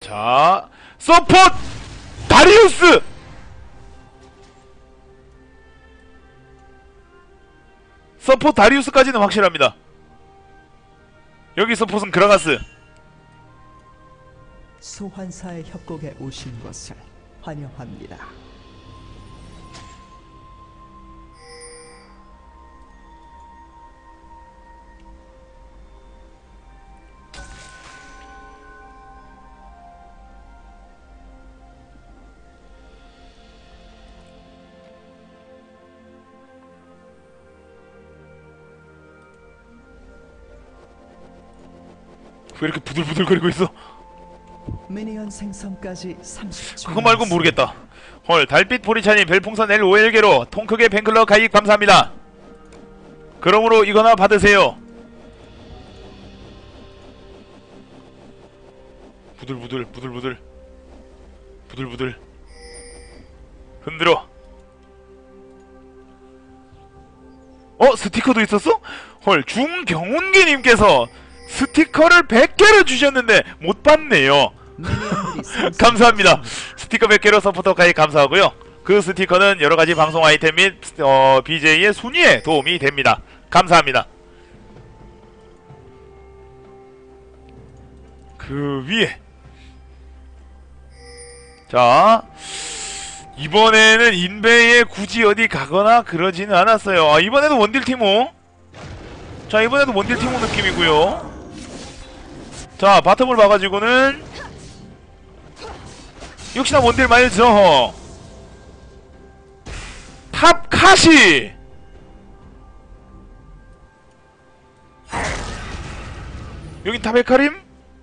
자, 서포트 다리우스! 서포트 다리우스까지는 확실합니다. 여기 서포트는 그라가스. 소환사의 협곡에 오신 것을 환영합니다. 왜 이렇게 부들부들거리고 있어? 미니언 생성까지 30초. 그거 말고 모르겠다. 헐, 달빛 보리차님 별풍선 L5L개로 통크게 팬클럽 가입 감사합니다. 그러므로 이거나 받으세요. 부들부들 부들부들 부들부들 흔들어. 스티커도 있었어? 헐, 중경운기님께서 스티커를 100개를 주셨는데 못 받네요. 감사합니다. 스티커 100개로 서포터 가입 감사하고요. 그 스티커는 여러가지 방송 아이템 및 BJ의 순위에 도움이 됩니다. 감사합니다. 그 위에 자, 이번에는 인베이에 굳이 어디 가거나 그러지는 않았어요. 이번에도 원딜 티모. 자, 이번에도 원딜 티모 느낌이고요. 자, 바텀을 봐가지고는 역시나 원딜 마일즈어 탑 카시. 여긴 탑 헤카림?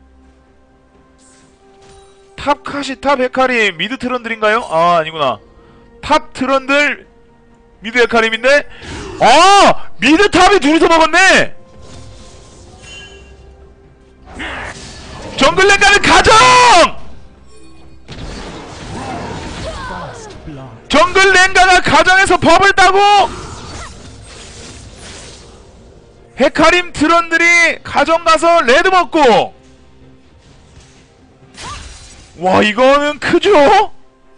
탑 카시, 탑 헤카림, 미드 트런들인가요? 아니구나. 탑 트런들 미드 헤카림인데, 미드 탑이 둘이서 먹었네. 정글 랭가는 가정! 정글 랭가가 가정에서 법을 따고 헤카림 트런들이 가정 가서 레드 먹고. 와, 이거는 크죠?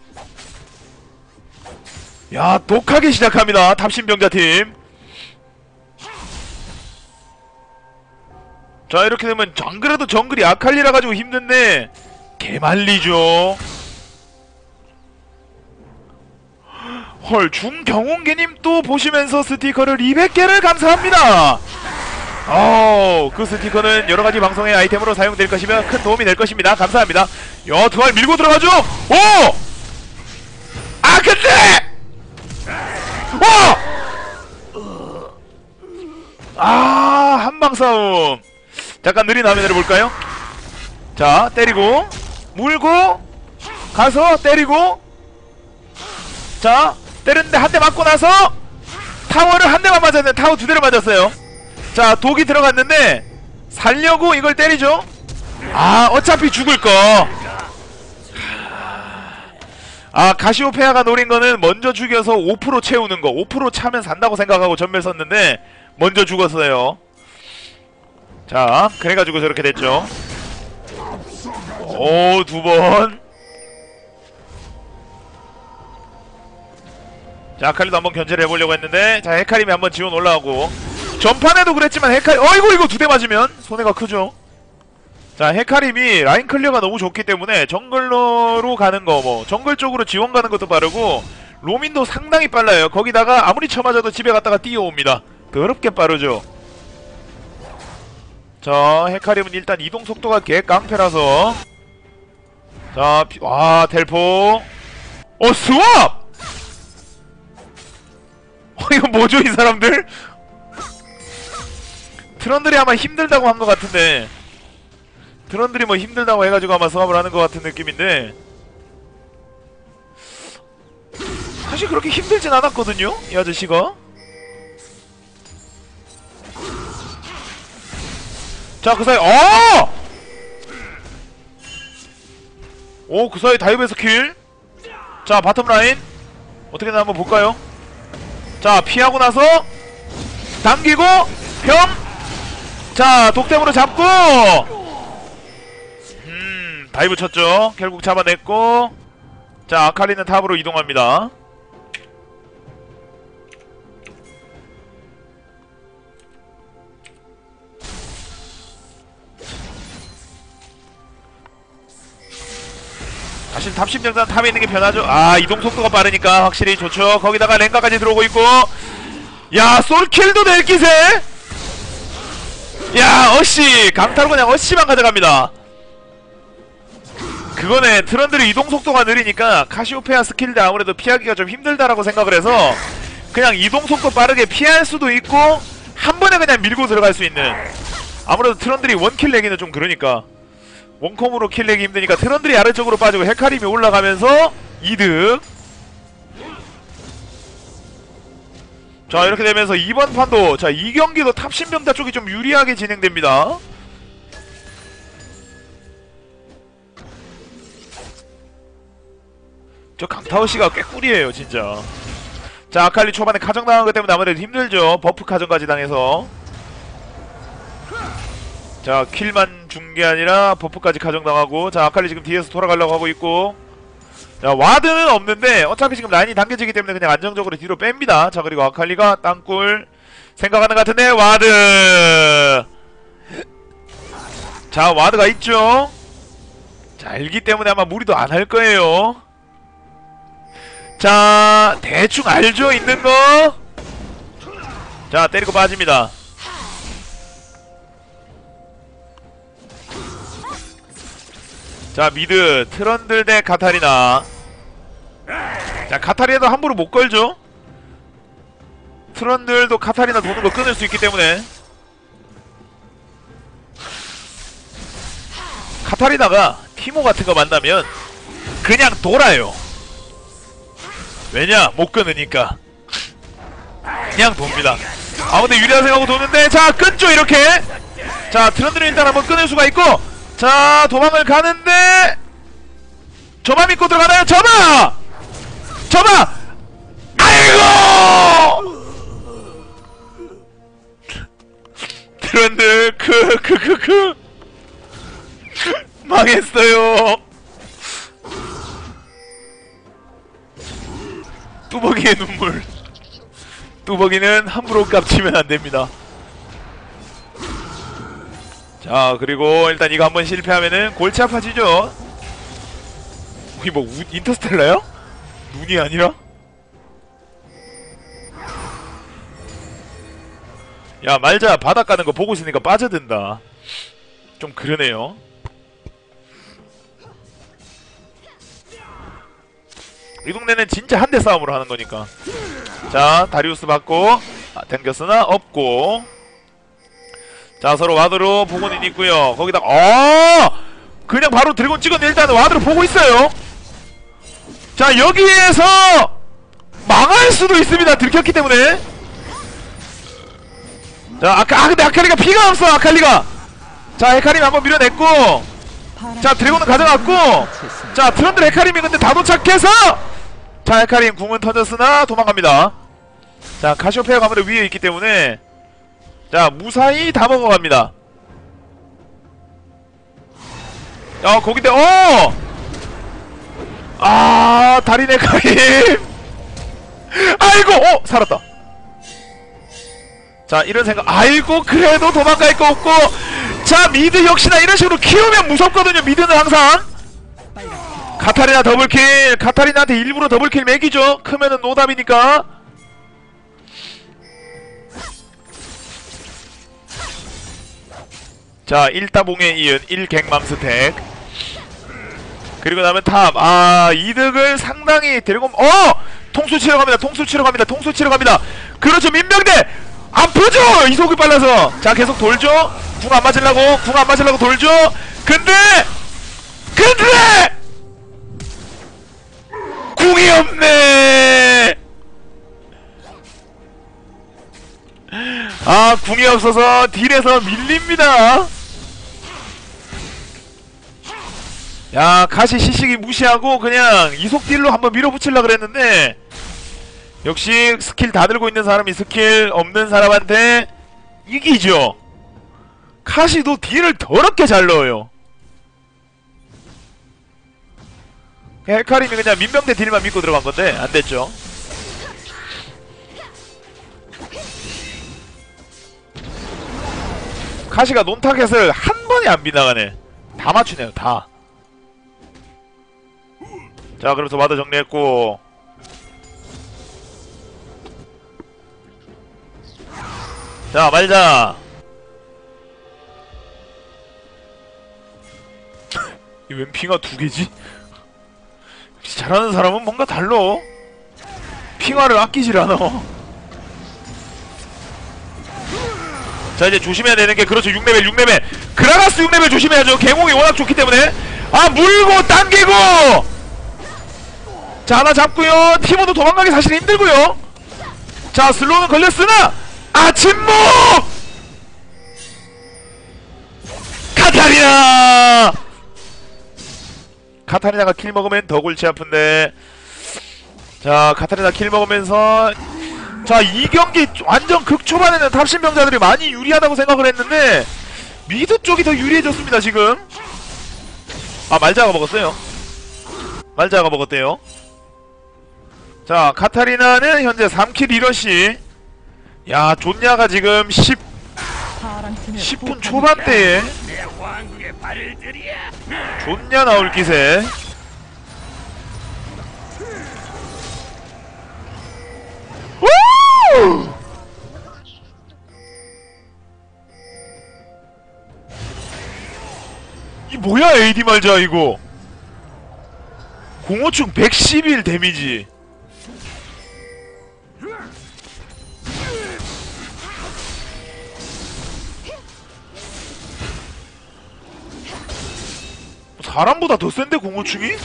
야, 독하게 시작합니다. 탑신병자팀. 자, 이렇게 되면 정글에도 정글이 아칼리라 가지고 힘든데 개말리죠. 헐, 중경운기님 또 보시면서 스티커를 200개를 감사합니다. 그 스티커는 여러가지 방송의 아이템으로 사용될 것이며 큰 도움이 될 것입니다. 감사합니다. 야, 두 알 밀고 들어가죠? 근데! 한방 싸움. 잠깐 느린 화면을 볼까요? 자, 때리고 물고 가서 때리고. 자, 때렸는데 한 대 맞고 나서 타워를 한 대만 맞았는데 타워 두 대를 맞았어요. 자, 독이 들어갔는데 살려고 이걸 때리죠. 어차피 죽을거. 가시오페아가 노린 거는 먼저 죽여서 5% 채우는 거. 5% 차면 산다고 생각하고 전멸 썼는데 먼저 죽었어요. 자, 그래가지고 저렇게 됐죠. 두 번. 자, 아칼리도 한번 견제를 해보려고 했는데, 자, 헤카림이 한번 지원 올라오고. 전판에도 그랬지만 헤카림, 이거 두 대 맞으면 손해가 크죠. 자, 헤카림이 라인 클리어가 너무 좋기 때문에 정글러로 가는 거, 정글 쪽으로 지원 가는 것도 빠르고 로민도 상당히 빨라요. 거기다가 아무리 쳐맞아도 집에 갔다가 뛰어옵니다. 더럽게 빠르죠. 자, 헤카림은 일단 이동 속도가 개깡패라서. 자, 텔포. 스왑! 이거 뭐죠, 이 사람들? 트런들이 아마 힘들다고 한 것 같은데, 트런들이 힘들다고 해가지고 아마 스왑을 하는 것 같은 느낌인데, 사실 그렇게 힘들진 않았거든요, 이 아저씨가. 자, 그 사이, 그 사이 다이브에서 킬. 자, 바텀라인 어떻게 되나 한번 볼까요? 자, 피하고 나서 당기고 병. 자, 독템으로 잡고 다이브 쳤죠. 결국 잡아냈고, 자 아칼리는 탑으로 이동합니다. 사실 탑 심정단 탑에 있는 게 변하죠. 아 이동 속도가 빠르니까 확실히 좋죠. 거기다가 랭가까지 들어오고 있고, 야 솔킬도 낼 기세. 야 어씨 강타로 그냥 어씨만 가져갑니다. 그거네. 트런들이 이동 속도가 느리니까 카시오페아 스킬들 아무래도 피하기가 좀 힘들다라고 생각을 해서 그냥 이동 속도 빠르게 피할 수도 있고 한 번에 그냥 밀고 들어갈 수 있는. 아무래도 트런들이 원킬 내기는 좀 그러니까, 원컴으로 킬 내기 힘드니까 트런들이 아래쪽으로 빠지고 헤카림이 올라가면서 이득. 자 이렇게 되면서 이번 판도 자 이 경기도 탑신병자 쪽이 좀 유리하게 진행됩니다. 저 강타오씨가 꽤 꿀이에요 진짜. 자 아칼리 초반에 가정당한 것 때문에 아무래도 힘들죠. 버프 가정까지 당해서. 자 킬만 준 게 아니라 버프까지 가정당하고. 자 아칼리 지금 뒤에서 돌아가려고 하고 있고, 자 와드는 없는데 어차피 지금 라인이 당겨지기 때문에 그냥 안정적으로 뒤로 뺍니다. 자 그리고 아칼리가 땅굴 생각하는 것 같은데 와드. 자 와드가 있죠. 자 알기 때문에 아마 무리도 안 할 거예요. 자 대충 알죠 있는 거. 자 때리고 빠집니다. 자 미드 트런들 대 카타리나. 자 카타리나도 함부로 못 걸죠. 트런들도 카타리나 도는 거 끊을 수 있기 때문에. 카타리나가 티모 같은 거 만나면 그냥 돌아요. 왜냐? 못 끊으니까 그냥 돕니다. 아무튼 유리한 생각하고 도는데, 자 끊죠 이렇게. 자 트런들은 일단 한번 끊을 수가 있고, 자 도망을 가는데 저만 믿고 들어가나요? 저마! 저마! 아이고! 트런들 크크크크 망했어요. 뚜벅이의 눈물. 뚜벅이는 함부로 깝치면 안됩니다. 자 그리고 일단 이거 한번 실패하면은 골치 아파지죠. 이게 뭐 인터스텔라야? 눈이 아니라? 야 말자 바닥 가는 거 보고 있으니까 빠져든다. 좀 그러네요. 이 동네는 진짜 한대 싸움으로 하는 거니까. 자 다리우스 받고 당겼으나 없고. 자 서로 와드로 보고는 있고요. 거기다가 그냥 바로 드래곤 찍었는데 일단 와드로 보고 있어요. 자 여기에서 망할 수도 있습니다. 들켰기 때문에. 자 근데 아칼리가 피가 없어. 아칼리가. 자 헤카림이 한번 밀어냈고, 자 드래곤은 가져갔고, 자 트런들 헤카림이 근데 다 도착해서, 자 헤카림 궁은 터졌으나 도망갑니다. 자 카시오페아가 아무래도 위에 있기 때문에 자 무사히 다 먹어갑니다. 거긴데 달인 헤카림. 아이고 살았다. 자 이런 생각. 아이고 그래도 도망갈 거 없고. 자 미드 역시나 이런 식으로 키우면 무섭거든요. 미드는 항상. 카타리나 더블킬. 카타리나한테 일부러 더블킬 매기죠. 크면은 노답이니까. 자 1따봉에 이은 1갱맘 스택. 그리고 나면 탑. 이득을 상당히 드래곤 통수 치러 갑니다. 통수 치러 갑니다. 통수 치러 갑니다. 그렇죠. 민병대 아프죠. 이속이 빨라서. 자 계속 돌죠. 궁 안 맞으려고 돌죠. 근데 궁이 없네. 궁이 없어서 딜에서 밀립니다. 야 가시 시식이 무시하고 그냥 이속 딜로 한번 밀어붙이려고 그랬는데, 역시 스킬 다 들고 있는 사람이 스킬 없는 사람한테 이기죠. 카시도 딜을 더럽게 잘 넣어요. 헤카림이 그냥 민병대 딜만 믿고 들어간 건데 안 됐죠. 카시가 논타겟을 한 번에 안 빗나가네. 다 맞추네요, 다. 자, 그러면서 와드 정리했고. 자, 말자. 이 웬 핑화 두 개지? 역시 잘하는 사람은 뭔가 달러. 핑화를 아끼질 않아. 자, 이제 조심해야 되는 게, 그렇죠, 6레벨, 6레벨. 그라가스 6레벨 조심해야죠. 개공이 워낙 좋기 때문에. 아, 물고, 당기고! 자, 하나 잡고요. 티모도 도망가기 사실 힘들고요. 자, 슬로우는 걸렸으나, 아, 침묵! 카타리나! 카타리나가 킬 먹으면 더 골치 아픈데. 자, 카타리나 킬 먹으면서, 자, 이 경기 완전 극초반에는 탑신병자들이 많이 유리하다고 생각을 했는데 미드 쪽이 더 유리해졌습니다, 지금. 아, 말자가 먹었어요. 말자가 먹었대요. 자, 카타리나는 현재 3킬 1러시. 야, 존냐가 지금 10분 초반대에 존냐 나올 기세. 이 뭐야, AD 말자 이거. 공호충 111 데미지. 사람보다 더 센데 공호충이?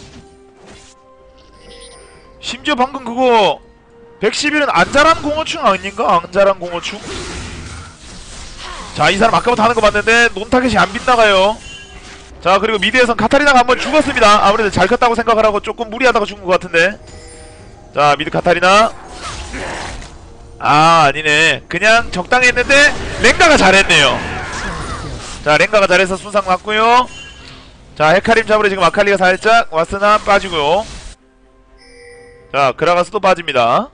심지어 방금 그거 111은 안자란 공호충 아닌가? 안자란 공호충? 자, 이 사람 아까부터 하는 거 봤는데 논타겟이 안 빗나가요. 자, 그리고 미드에선 카타리나가 한번 죽었습니다. 아무래도 잘 컸다고 생각을 하고 조금 무리하다가 죽은 것 같은데. 자, 미드 카타리나. 아, 아니네. 그냥 적당히 했는데 랭가가 잘했네요. 자, 랭가가 잘해서 순상 맞고요. 자, 헤카림 잡으러 지금 아칼리가 살짝 왔으나 빠지고요. 자, 그라가스도 빠집니다.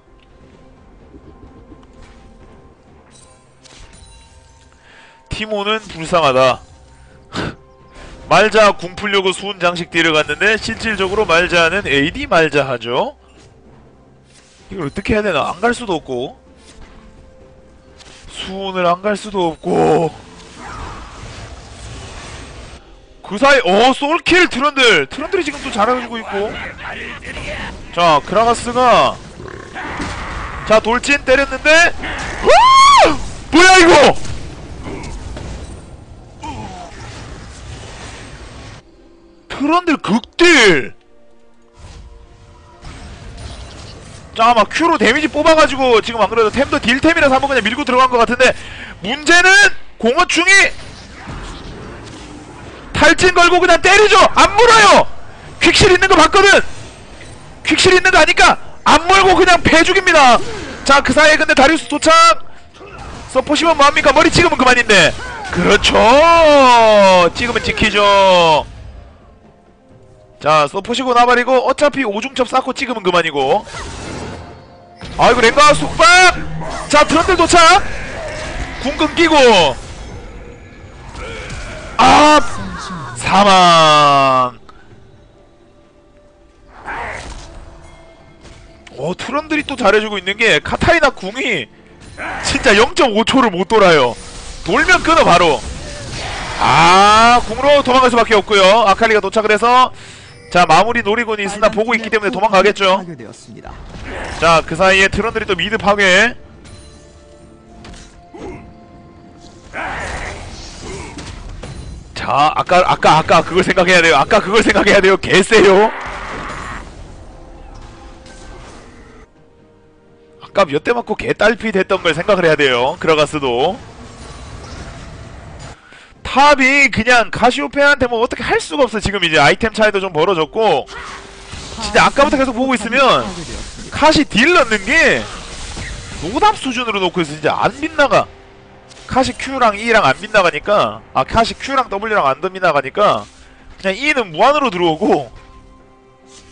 티모는 불쌍하다. 말자 궁 풀려고 수은 장식 딜을 갔는데 실질적으로 말자는 AD 말자 하죠. 이걸 어떻게 해야 되나? 안 갈 수도 없고 수은을 안 갈 수도 없고 그 사이 솔킬 트런들이 지금 또 잘해주고 있고. 자, 그라가스가 자, 돌진 때렸는데 뭐야 이거! 트런들 극딜! 자, 막 Q로 데미지 뽑아가지고 지금 안 그래도 템도 딜템이라서 한번 그냥 밀고 들어간 것 같은데 문제는 공허충이 탈진 걸고 그냥 때리죠! 안 물어요! 퀵실 있는 거 봤거든! 퀵실 있는 거 아니까 안 물고 그냥 패죽입니다! 자, 그 사이에 근데 다리우스 도착! 서포시면 뭐합니까? 머리 찍으면 그만인데! 그렇죠! 찍으면 지키죠! 자, 서포시고 나발이고 어차피 오중첩 쌓고 찍으면 그만이고. 아이고, 랭가 숙박! 자, 트런들 도착! 궁 끊기고! 아! 사망! 트런들이 또 잘해주고 있는게 카타리나 궁이 진짜 0.5초를 못 돌아요. 돌면 끊어 바로. 아, 궁으로 도망갈 수밖에 없고요. 아칼리가 도착을 해서 자, 마무리 노리고는 있으나 보고 있기 때문에 도망가겠죠. 자, 그 사이에 트런들이 또 미드 파괴. 자, 아까 그걸 생각해야 돼요. 아까 그걸 생각해야 돼요. 개쎄요. 아까 몇 대 맞고 개딸피 됐던 걸 생각을 해야 돼요. 그라가스도. 탑이 그냥 카시오페아한테 뭐 어떻게 할 수가 없어. 지금 이제 아이템 차이도 좀 벌어졌고 진짜 아까부터 계속 보고 있으면 카시 딜 넣는 게 노답 수준으로 놓고 있어. 진짜 안 빗나가. 카시 Q랑 E랑 안 빗나가니까, 아, 카시 Q랑 W랑 안 빗나가니까 그냥 E는 무한으로 들어오고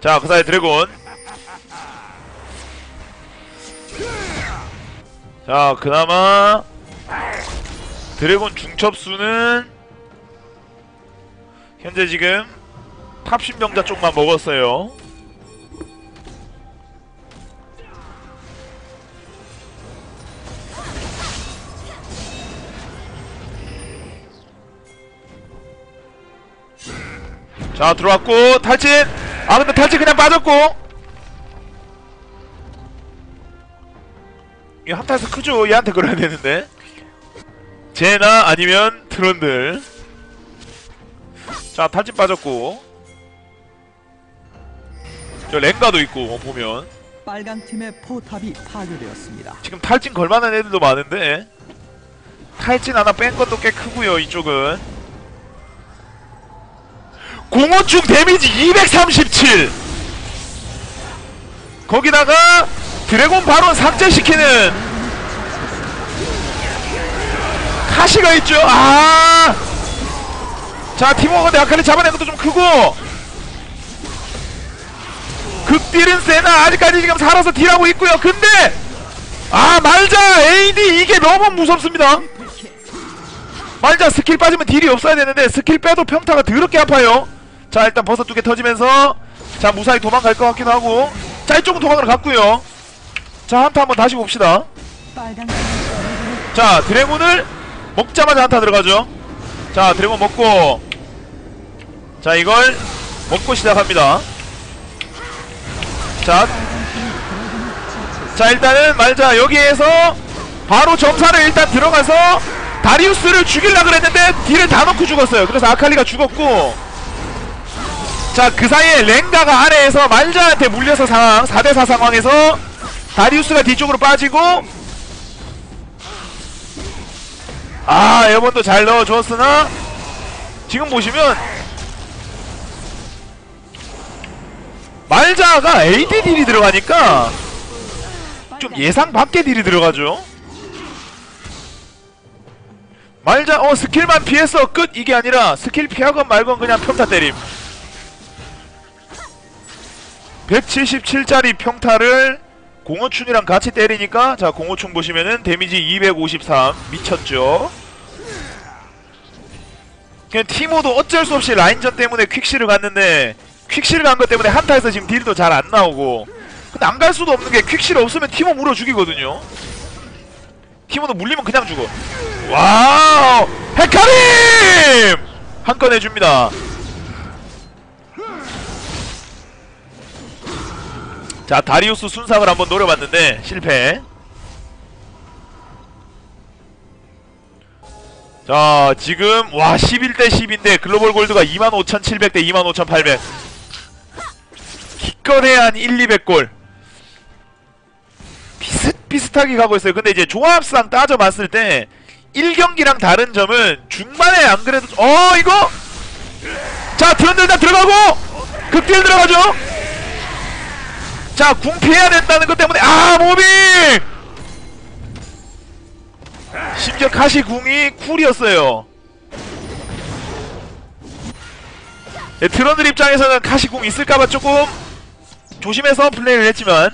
자, 그 사이에 드래곤. 자, 그나마 드래곤 중첩수는 현재 지금 탑신병자 쪽만 먹었어요. 자, 들어왔고 탈진. 아, 근데 탈진 그냥 빠졌고. 이 한타에서 크죠. 얘한테 걸어야 되는데. 쟤나 아니면 트런들. 자, 탈진 빠졌고. 저 랭가도 있고 보면 빨강 팀의 포탑이 파괴되었습니다. 지금 탈진 걸만한 애들도 많은데 탈진 하나 뺀 것도 꽤 크고요. 이쪽은 공허충 데미지 237. 거기다가 드래곤 바론 삭제시키는 카시가 있죠. 아, 자, 팀워크인데 아칼리 잡아낸 것도 좀 크고. 극딜은 세나 아직까지 지금 살아서 딜하고 있고요. 근데 아, 말자 AD 이게 너무 무섭습니다. 말자 스킬 빠지면 딜이 없어야 되는데 스킬 빼도 평타가 더럽게 아파요. 자, 일단 버섯 2개 터지면서 자, 무사히 도망갈 것 같기도 하고. 자, 이쪽은 도망을 갔고요. 자, 한타 한번 다시 봅시다. 자, 드래곤을 먹자마자 한타 들어가죠. 자, 드래곤 먹고 자, 이걸 먹고 시작합니다. 자, 일단은 말자 여기에서 바로 점사를 일단 들어가서 다리우스를 죽이려고 그랬는데 딜을 다 넣고 죽었어요. 그래서 아칼리가 죽었고. 자, 그 사이에 랭가가 아래에서 말자한테 물려서 상황 4대4 상황에서 다리우스가 뒤쪽으로 빠지고. 아, 에어본도 잘 넣어줬으나 지금 보시면 말자가 AD 딜이 들어가니까 좀 예상 밖의 딜이 들어가죠. 말자 스킬만 피했어 끝 이게 아니라 스킬 피하건 말건 그냥 평타 때림. 177짜리 평타를 공허충이랑 같이 때리니까 자, 공허충 보시면은 데미지 253 미쳤죠. 그냥 티모도 어쩔 수 없이 라인전 때문에 퀵실을 갔는데 퀵실 간 것 때문에 한타에서 지금 딜도 잘 안 나오고. 근데 안 갈 수도 없는 게 퀵실 없으면 티모 물어 죽이거든요. 티모도 물리면 그냥 죽어. 와우, 헤카림 한 건 해줍니다. 자, 다리우스 순삭을 한번 노려봤는데 실패. 자, 지금 와 11대 10인데 글로벌 골드가 25,700 대 25,800. 기껏해야 한 1,200골 비슷비슷하게 가고 있어요. 근데 이제 조합상 따져봤을 때 1경기랑 다른 점은 중반에 안 그래도 이거 자, 트런들 다 들어가고 극딜 들어가죠. 자, 궁 피해야 된다는 것 때문에 모빙! 심지어 카시 궁이 쿨이었어요. 네, 트런들 입장에서는 카시 궁 있을까봐 조금 조심해서 플레이를 했지만.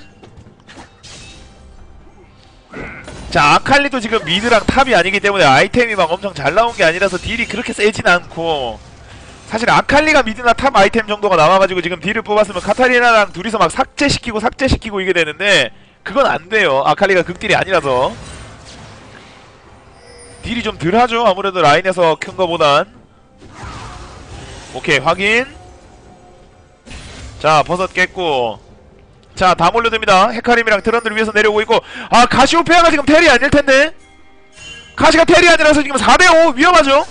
자, 아칼리도 지금 미드랑 탑이 아니기 때문에 아이템이 막 엄청 잘 나온 게 아니라서 딜이 그렇게 세진 않고. 사실 아칼리가 미드나 탑 아이템 정도가 나와가지고 지금 딜을 뽑았으면 카타리나랑 둘이서 막 삭제시키고 이게 되는데 그건 안 돼요. 아칼리가 극딜이 아니라서 딜이 좀 덜하죠. 아무래도 라인에서 큰 거보단. 오케이, 확인. 자, 버섯 깼고. 자, 다 몰려듭니다. 헤카림이랑 트런들 위에서 내려오고 있고. 아, 가시오페아가 지금 텔이 아닐텐데. 가시가 텔이 아니라서 지금 4대5 위험하죠.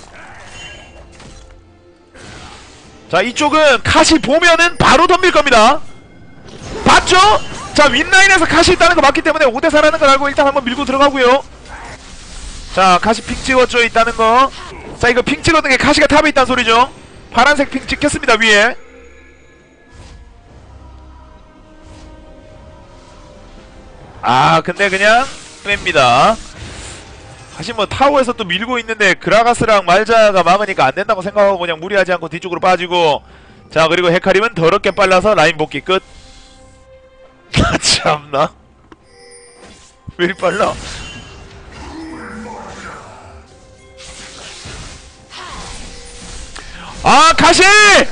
자, 이쪽은 카시 보면은 바로 덤빌 겁니다. 봤죠? 자, 윗라인에서 카시 있다는 거 맞기 때문에 5대4라는 걸 알고 일단 한번 밀고 들어가고요. 자, 카시 핑 찍었죠, 있다는 거. 자, 이거 핑 찍었는 게 카시가 탑에 있다는 소리죠. 파란색 핑 찍혔습니다, 위에. 아, 근데 그냥 뺍니다. 사실 뭐 타워에서 또 밀고 있는데 그라가스랑 말자가 막으니까 안된다고 생각하고 그냥 무리하지 않고 뒤쪽으로 빠지고. 자, 그리고 헤카림은 더럽게 빨라서 라인 복귀 끝. 참나. 왜 이리 빨라? 아, 가시!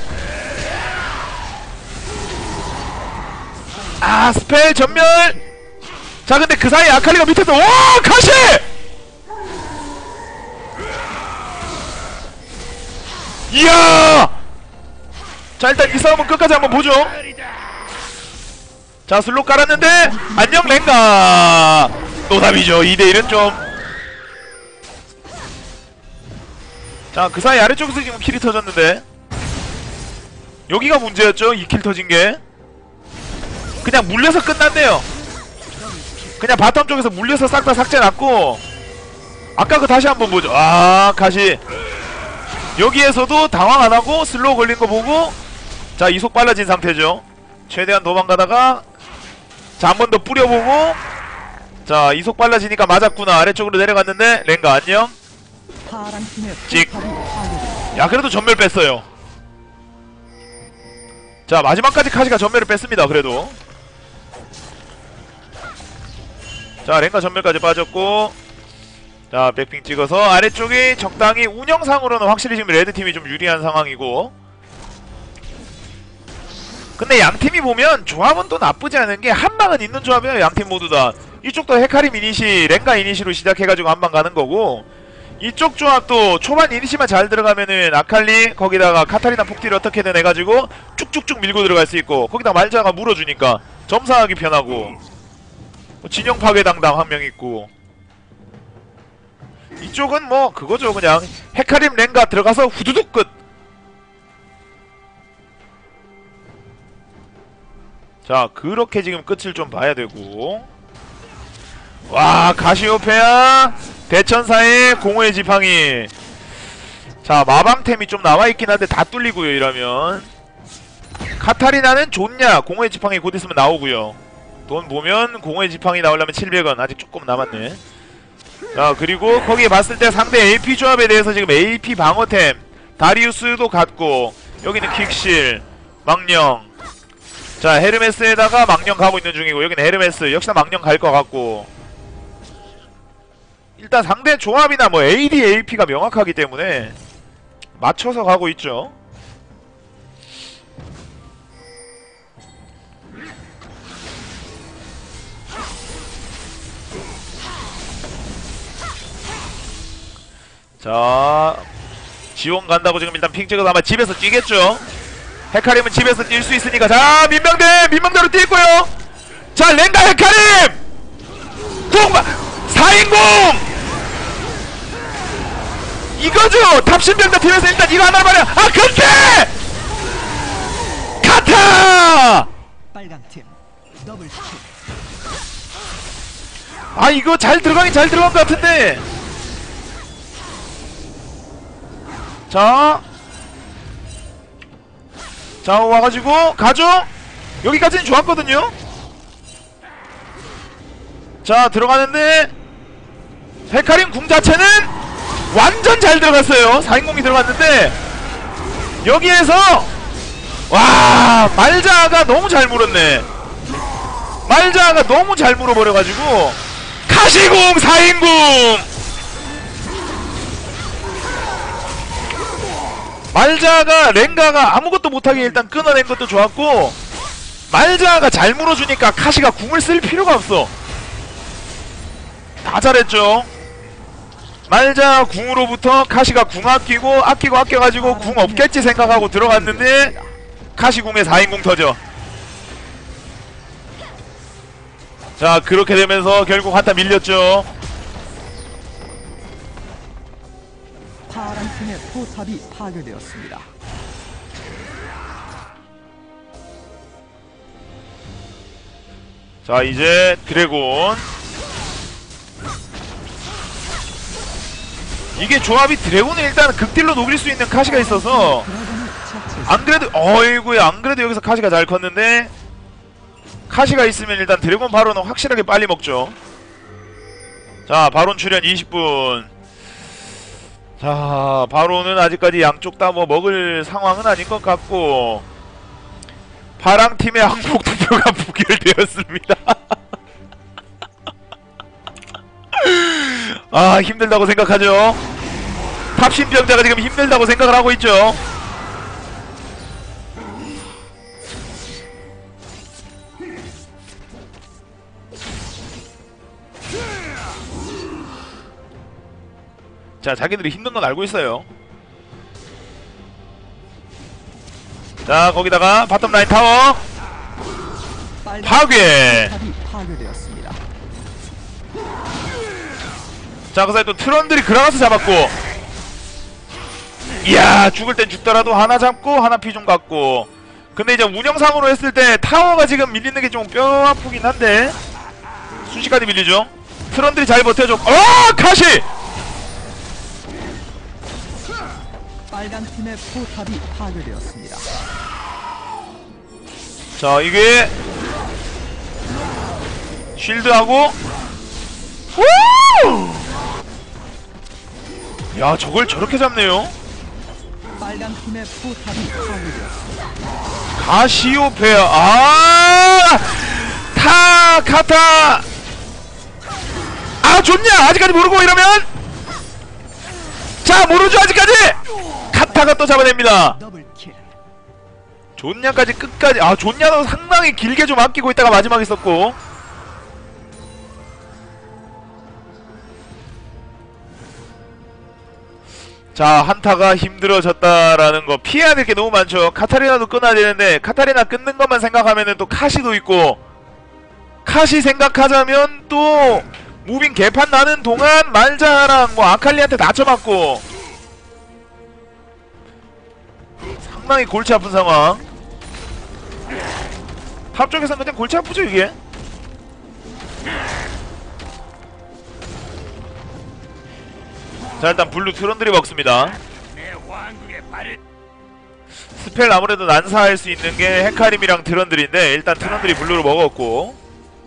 아, 스펠 전멸! 자, 근데 그 사이에 아칼리가 밑에서, 와! 가시! 이야! 자, 일단 이 싸움은 끝까지 한번 보죠. 자, 슬로 깔았는데 안녕 랭가. 노답이죠. 2대1은 좀. 자, 그 사이 아래쪽에서 지금 킬이 터졌는데 여기가 문제였죠. 이 킬 터진게 그냥 물려서 끝났네요. 그냥 바텀 쪽에서 물려서 싹 다 삭제났고, 아까 그 다시 한번 보죠. 아, 가시 여기에서도 당황 안하고 슬로우 걸린거 보고, 자, 이속 빨라진 상태죠. 최대한 도망가다가, 자, 한 번 더 뿌려보고, 자, 이속 빨라지니까 맞았구나. 아래쪽으로 내려갔는데 랭가 안녕. 찍. 야, 그래도 전멸 뺐어요. 자, 마지막까지 카시가 전멸을 뺐습니다. 그래도. 자, 랭가 전멸까지 빠졌고, 자, 백핑 찍어서 아래쪽이 적당히 운영상으로는 확실히 지금 레드팀이 좀 유리한 상황이고, 근데 양팀이 보면 조합은 또 나쁘지 않은 게 한방은 있는 조합이에요. 양팀 모두 다. 이쪽도 헤카림 이니시, 랭가 이니시로 시작해가지고 한방 가는 거고, 이쪽 조합도 초반 이니시만 잘 들어가면은 아칼리 거기다가 카타리나 폭딜을 어떻게든 해가지고 쭉쭉쭉 밀고 들어갈 수 있고, 거기다 말자가 물어주니까 점사하기 편하고, 진영 파괴 당당 한 명 있고, 이쪽은 뭐 그거죠. 그냥 헤카림 랭가 들어가서 후두둑 끝. 자, 그렇게 지금 끝을 좀 봐야 되고, 와, 가시오페아 대천사의 공허의 지팡이. 자, 마방템이 좀 나와있긴 한데 다 뚫리고요. 이러면 카타리나는 좋냐? 공허의 지팡이 곧 있으면 나오고요. 돈 보면 공허의 지팡이 나오려면 700원 아직 조금 남았네. 자, 그리고 거기에 봤을 때 상대 AP 조합에 대해서 지금 AP 방어템 다리우스도 같고, 여기는 킥실, 망령. 자, 헤르메스에다가 망령 가고 있는 중이고, 여기는 헤르메스 역시나 망령 갈 것 같고, 일단 상대 조합이나 뭐 AD, AP가 명확하기 때문에 맞춰서 가고 있죠. 자, 지원 간다고 지금 일단 핑 찍어서 아마 집에서 뛰겠죠. 헤카림은 집에서 뛸 수 있으니까. 자, 민병대로 뛰고요. 자, 랭가 헤카림 공방 4인공 이거죠. 탑신병대 팀에서 일단 이거 하나 말이야. 아, 근데 카타 빨강팀 더블 킬. 아, 이거 잘 들어가긴 잘 들어간 것 같은데. 자, 와가지고 가죠. 여기까지는 좋았거든요. 자, 들어가는데 헤카림 궁 자체는 완전 잘 들어갔어요. 4인공이 들어갔는데 여기에서 와, 말자가 너무 잘 물었네. 말자가 너무 잘 물어버려가지고 카시공 4인공. 말자가 랭가가 아무것도 못하게 일단 끊어낸 것도 좋았고, 말자가 잘 물어주니까 카시가 궁을 쓸 필요가 없어. 다 잘했죠. 말자 궁으로부터 카시가 궁 아껴가지고 궁 없겠지 생각하고 들어갔는데 카시 궁에 4인공 터져. 자, 그렇게 되면서 결국 한타 밀렸죠. 파란팀의 포탑이 파괴되었습니다. 자, 이제 드래곤. 이게 조합이 드래곤을 일단 극딜로 녹일 수 있는 카시가 있어서, 안 그래도 어이구야, 안 그래도 여기서 카시가 잘 컸는데, 카시가 있으면 일단 드래곤 바론은 확실하게 빨리 먹죠. 자, 바론 출현 20분. 자, 바로는 아직까지 양쪽 다 뭐 먹을 상황은 아닌 것 같고 파랑팀의 항복 투표가 부결되었습니다. 아, 힘들다고 생각하죠. 탑신병자가 지금 힘들다고 생각을 하고 있죠. 자, 자기들이 힘든 건 알고 있어요. 자, 거기다가 바텀라인 타워 파괴. 포탑이 파괴되었습니다. 자, 그 사이 또 트런들이 그라가스 잡았고, 이야, 죽을 땐 죽더라도 하나 잡고 하나 피 좀 갖고. 근데 이제 운영상으로 했을 때 타워가 지금 밀리는 게 좀 뼈 아프긴 한데 순식간에 밀리죠. 트런들이 잘 버텨줘. 카시! 빨간 팀의 포탑이 파괴되었습니다. 자, 이게 쉴드하고, 우! 야, 저걸 저렇게 잡네요. 빨간 팀의 포탑이 파괴되었습니다. 가시오페아. 카타. 좋냐? 아직까지 모르고 이러면? 자, 모르죠 아직까지. 카타가 또 잡아냅니다. 더블킬. 존냐까지 끝까지. 존냐도 상당히 길게 좀 아끼고 있다가 마지막에 썼고. 자, 한타가 힘들어졌다라는 거. 피해야 될 게 너무 많죠. 카타리나도 끊어야 되는데 카타리나 끊는 것만 생각하면은 또 카시도 있고, 카시 생각하자면 또 무빙 개판 나는 동안 말자랑 뭐 아칼리한테 다쳐맞고 상당히 골치 아픈 상황. 탑 쪽에서는 그냥 골치 아프죠 이게. 자, 일단 블루 트런들이 먹습니다. 스펠 아무래도 난사할 수 있는 게 헤카림이랑 트런들인데 일단 트런들이 블루로 먹었고,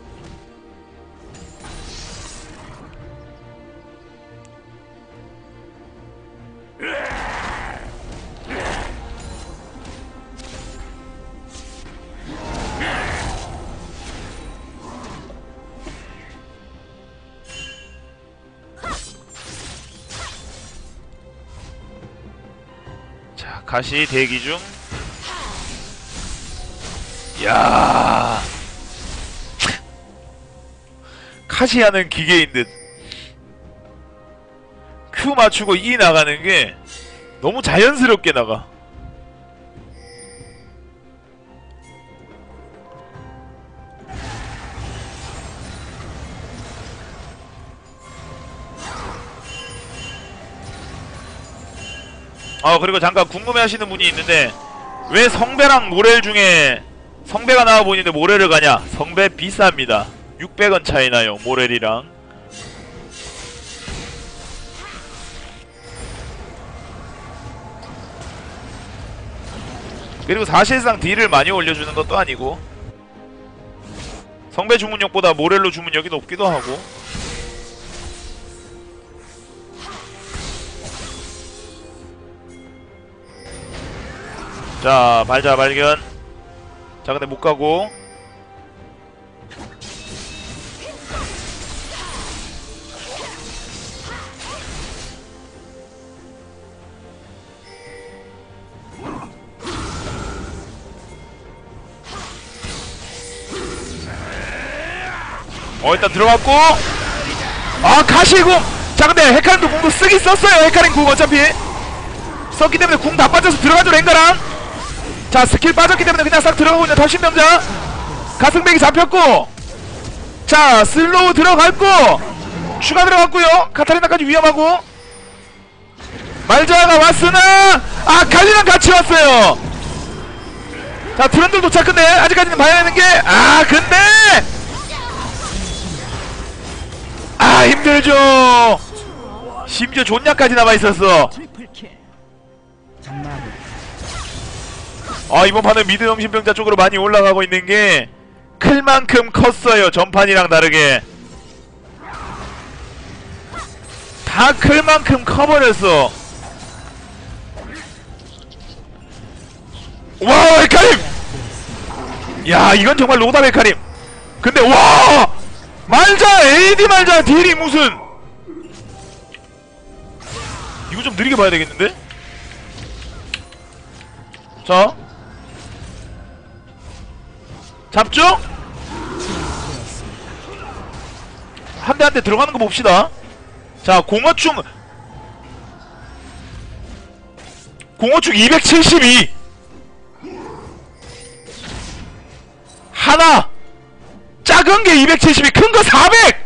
자, 가시 대기 중. 야, 카시하는 기계인 듯. Q 맞추고 E 나가는 게 너무 자연스럽게 나가. 그리고 잠깐 궁금해하시는 분이 있는데 왜 성배랑 모렐 중에 성배가 나와 보이는데 모렐을 가냐? 성배 비쌉니다. 600원 차이 나요, 모렐이랑. 그리고 사실상 딜을 많이 올려주는 것도 아니고 성배 주문력보다 모렐로 주문력이 높기도 하고. 자, 발자 발견. 자, 근데 못가고 일단 들어갔고, 가시궁! 자, 근데 헤카림도 궁도 쓰긴 썼어요. 헤카림 궁 어차피 썼기 때문에 궁 다 빠져서 들어가죠, 랭가랑. 자, 스킬 빠졌기 때문에 그냥 싹 들어가고 있는 탑신병자. 가승백이 잡혔고, 자, 슬로우 들어갔고, 추가 들어갔고요. 카타리나까지 위험하고, 말자가 왔으나 칼리랑 같이 왔어요. 자, 트런들 도착. 근데 아직까지는 봐야 되는 게, 근데 힘들죠. 심지어 존냐까지 남아있었어. 트리플킬. 이번 판은 미드 정신병자 쪽으로 많이 올라가고 있는 게 클만큼 컸어요. 전판이랑 다르게. 다 클 만큼 커버렸어. 와, 헤카림! 야, 이건 정말 로다 헤카림. 근데 와! 말자! AD 말자! 딜이 무슨! 이거 좀 느리게 봐야 되겠는데? 자, 잡죠? 한 대 한 대 들어가는 거 봅시다. 자, 공어충 272 하나, 작은 게 272, 큰 거 400!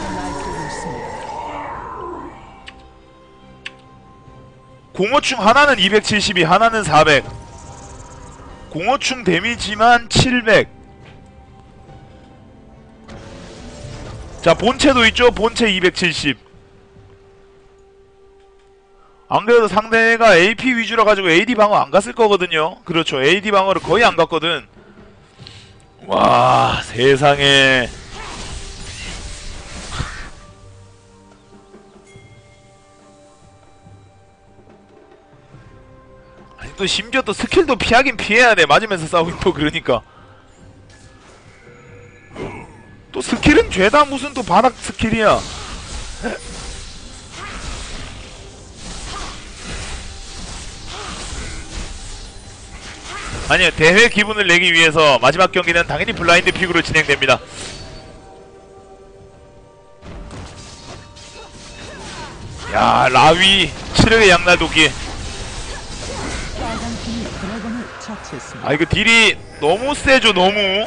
공어충 하나는 272, 하나는 400. 공어충 데미지만 700. 자, 본체도 있죠? 본체 270. 안 그래도 상대가 AP 위주로 가지고 AD 방어 안 갔을 거거든요. 그렇죠. AD 방어를 거의 안 갔거든. 와, 세상에. 아니, 또 심지어 또 스킬도 피하긴 피해야 돼. 맞으면서 싸우긴 또 그러니까. 또 스킬은 죄다 무슨 또 바닥 스킬이야. 아니요, 대회 기분을 내기 위해서 마지막 경기는 당연히 블라인드 픽으로 진행됩니다. 야, 라위 치르의 양날도끼. 빨강팀이 드래곤을 처치했습니다. 아, 이거 딜이 너무 세죠. 너무.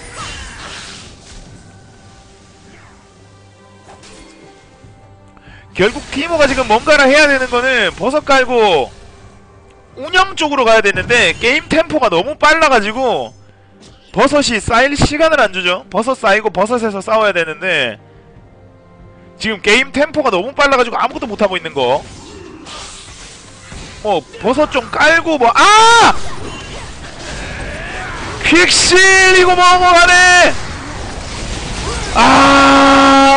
결국 티모가 지금 뭔가를 해야 되는 거는 버섯 깔고 운영 쪽으로 가야 되는데 게임 템포가 너무 빨라가지고 버섯이 쌓일 시간을 안 주죠. 버섯 쌓이고 버섯에서 싸워야 되는데 지금 게임 템포가 너무 빨라가지고 아무것도 못하고 있는 거. 뭐 버섯 좀 깔고 뭐 아! 퀵실 이거 먹어가네. 아,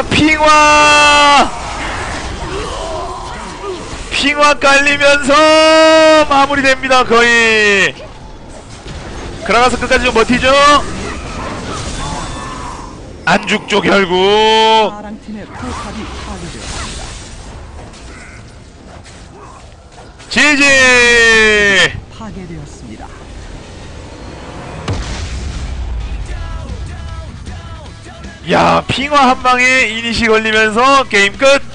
핑화 깔리면서 마무리됩니다. 거의. 그라가스 끝까지 좀 버티죠. 안 죽죠 결국. 파랑팀의 포탑이 파괴되었습니다. 지지. 파괴되었습니다. 야, 핑화 한 방에 이니시 걸리면서 게임 끝.